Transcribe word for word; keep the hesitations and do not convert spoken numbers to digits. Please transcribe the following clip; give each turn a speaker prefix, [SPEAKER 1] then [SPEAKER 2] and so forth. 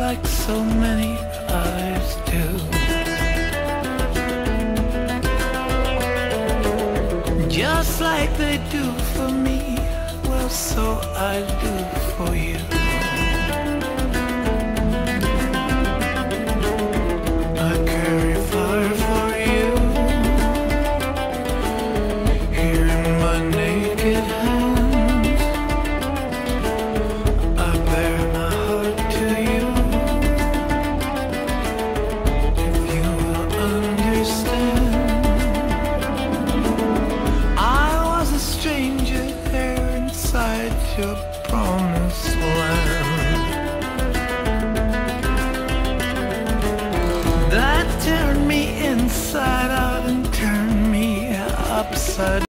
[SPEAKER 1] like so many others do. Just like they do for me, well, so I do for you. I carry fire for you here in my naked hands. I bear my heart to you. If you will understand, I was a stranger there inside your promised land. That turned me inside out and turned me upside down.